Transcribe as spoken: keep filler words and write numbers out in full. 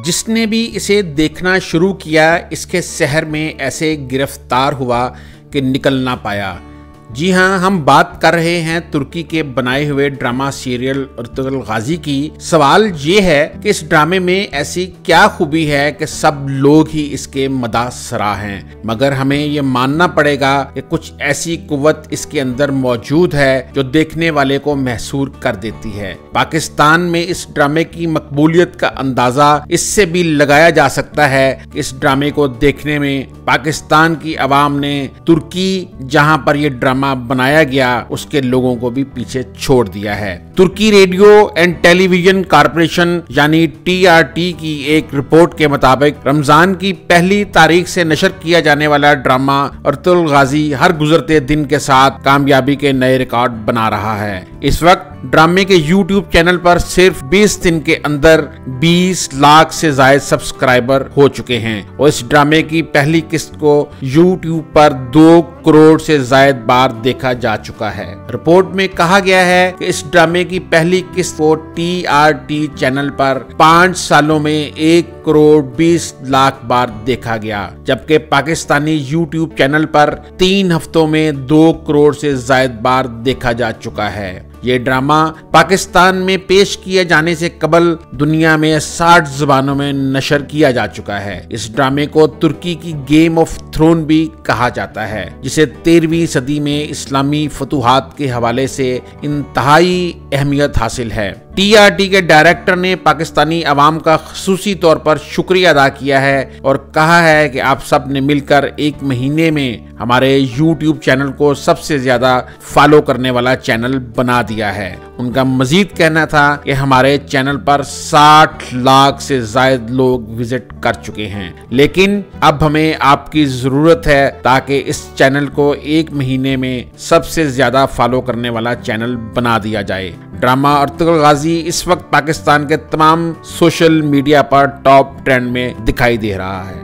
जिसने भी इसे देखना शुरू किया इसके शहर में ऐसे गिरफ्तार हुआ कि निकल ना पाया। जी हाँ, हम बात कर रहे हैं तुर्की के बनाए हुए ड्रामा सीरियल अर्तुगरुल गाजी की। सवाल ये है कि इस ड्रामे में ऐसी क्या खूबी है कि सब लोग ही इसके मदासरा हैं, मगर हमें ये मानना पड़ेगा कि कुछ ऐसी कुव्वत इसके अंदर मौजूद है जो देखने वाले को महसूर कर देती है। पाकिस्तान में इस ड्रामे की मकबूलियत का अंदाजा इससे भी लगाया जा सकता है कि इस ड्रामे को देखने में पाकिस्तान की आवाम ने तुर्की जहां पर यह ड्रामा बनाया गया उसके लोगों को भी पीछे छोड़ दिया है। तुर्की रेडियो एंड टेलीविजन कॉरपोरेशन यानी टी आर टी की एक रिपोर्ट के मुताबिक रमजान की पहली तारीख से नशर किया जाने वाला ड्रामा अर्तुगरुल गाजी हर गुजरते दिन के साथ कामयाबी के नए रिकॉर्ड बना रहा है। इस वक्त ड्रामे के यूट्यूब चैनल पर सिर्फ बीस दिन के अंदर बीस लाख से ज्यादा सब्सक्राइबर हो चुके हैं और इस ड्रामे की पहली किस्त को यूट्यूब पर दो करोड़ से ज्यादा बार देखा जा चुका है। रिपोर्ट में कहा गया है कि इस ड्रामे की पहली किस्त को टी आर टी चैनल पर पांच सालों में एक करोड़ बीस लाख बार देखा गया, जबकि पाकिस्तानी यूट्यूब चैनल पर तीन हफ्तों में दो करोड़ से ज्यादा बार देखा जा चुका है। ये ड्रामा पाकिस्तान में पेश किए जाने से कबल दुनिया में साठ जुबानों में नशर किया जा चुका है। इस ड्रामे को तुर्की की गेम ऑफ थ्रोन भी कहा जाता है, जिसे तेरहवीं सदी में इस्लामी फतूहात के हवाले से इंतहाई अहमियत हासिल है। टी आर टी के डायरेक्टर ने पाकिस्तानी अवाम का खुसूसी तौर पर शुक्रिया अदा किया है और कहा है कि आप सब ने मिलकर एक महीने में हमारे यूट्यूब चैनल को सबसे ज्यादा फॉलो करने वाला चैनल बना दिया है। उनका मजीद कहना था कि हमारे चैनल पर साठ लाख से ज्यादा लोग विजिट कर चुके हैं, लेकिन अब हमें आपकी जरूरत है ताकि इस चैनल को एक महीने में सबसे ज्यादा फॉलो करने वाला चैनल बना दिया जाए। ड्रामा अर्तुगरुल गाजी इस वक्त पाकिस्तान के तमाम सोशल मीडिया पर टॉप ट्रेंड में दिखाई दे रहा है।